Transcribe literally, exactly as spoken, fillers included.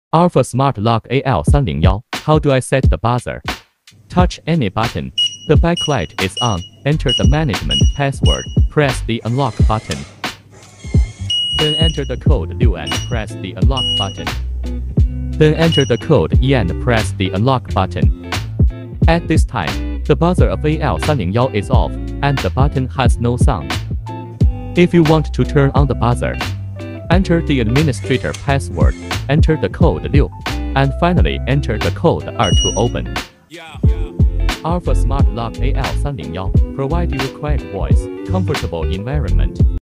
Arpha Smart Lock A L three oh one. How do I set the buzzer? Touch any button. The backlight is on. Enter the management password. Press the unlock button. Then enter the code U and press the unlock button. Then enter the code E and press the unlock button. At this time, the buzzer of A L three oh one is off, and the button has no sound. If you want to turn on the buzzer, enter the administrator password, enter the code U, and finally enter the code R to open. Arpha Smart Lock A L three oh one. Provide you required voice, comfortable environment.